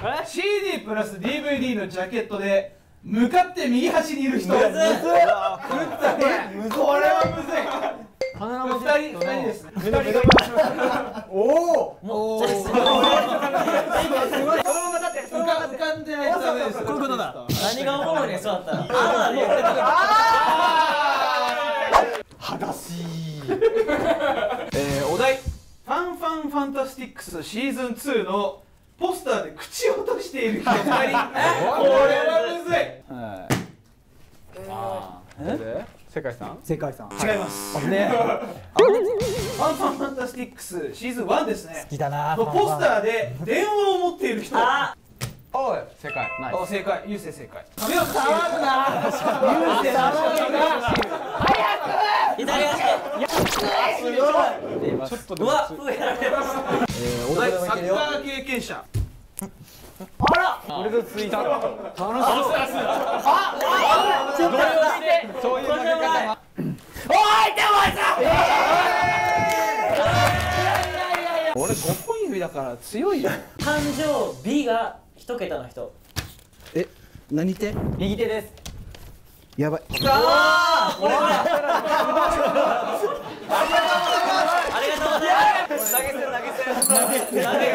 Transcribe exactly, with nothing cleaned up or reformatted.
シーディー プラス ディーブイディー のジャケットで向かって右端にいる人。むずっ。これはむずい。二人、二人ですね。二人がいます。おお。もう。すごい。そのままだって、浮かんでないとダメです。こういうことだ。 何がおもろいね、そうだったら。ああ、言ってた。 裸足。えお題。ファンファンファンタスティックスシーズンツーのポスターで口を閉じている人ふたり。これはむずい。 え？世界さん？ 世界さん。 違います。 ね。 ファンファンファンタスティックスシーズンワンですね。 好きだな。 ポスターで電話を持っている人。 おい、正解。 お、正解。ゆうせい正解。 髪を触るな。ゆうせい触るな。早く。 左足。 すごい。 ちょっとうわ、上やられました。 お題サッカー経験者。 あら。 俺とツイート。楽しそう。 あ、ちょっと待って。 そういう投げ方。 おい、でもさ。 俺ごほん指だから強いよ。 誕生日が一桁の人。 え、何手？ 右手です。 やばい。 ああ、これこれ。ありがとうございます。投げ銭投げ銭投げ銭。